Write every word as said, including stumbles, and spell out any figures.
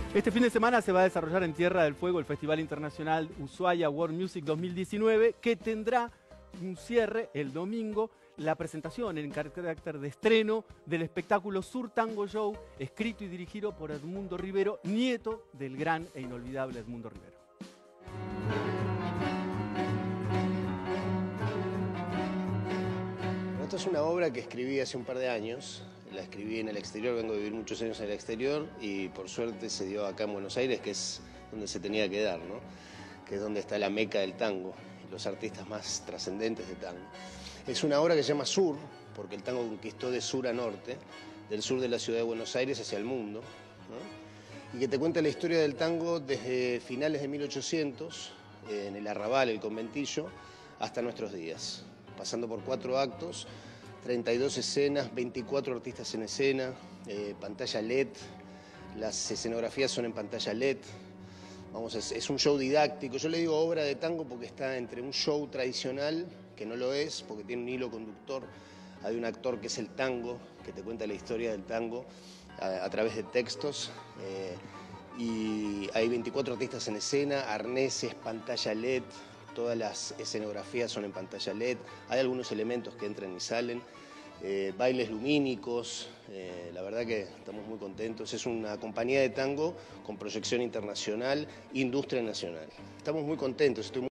Este fin de semana se va a desarrollar en Tierra del Fuego el Festival Internacional Ushuaia World Music dos mil diecinueve, que tendrá un cierre el domingo, la presentación en carácter de estreno del espectáculo Sur Tango Show, escrito y dirigido por Edmundo Rivero, nieto del gran e inolvidable Edmundo Rivero. Esto es una obra que escribí hace un par de años. La escribí en el exterior, vengo a vivir muchos años en el exterior y por suerte se dio acá en Buenos Aires, que es donde se tenía que dar, ¿no? Que es donde está la meca del tango, los artistas más trascendentes de tango. Es una obra que se llama Sur, porque el tango conquistó de sur a norte, del sur de la ciudad de Buenos Aires hacia el mundo, ¿no? Y que te cuenta la historia del tango desde finales de mil ochocientos, en el Arrabal, el conventillo, hasta nuestros días, pasando por cuatro actos, treinta y dos escenas, veinticuatro artistas en escena, eh, pantalla L E D, las escenografías son en pantalla L E D. Vamos, es, es un show didáctico. Yo le digo obra de tango porque está entre un show tradicional, que no lo es, porque tiene un hilo conductor. Hay un actor que es el tango, que te cuenta la historia del tango a, a través de textos. Eh, y hay veinticuatro artistas en escena, arneses, pantalla L E D. Todas las escenografías son en pantalla L E D, hay algunos elementos que entran y salen, eh, bailes lumínicos, eh, la verdad que estamos muy contentos. Es una compañía de tango con proyección internacional, industria nacional. Estamos muy contentos, estoy muy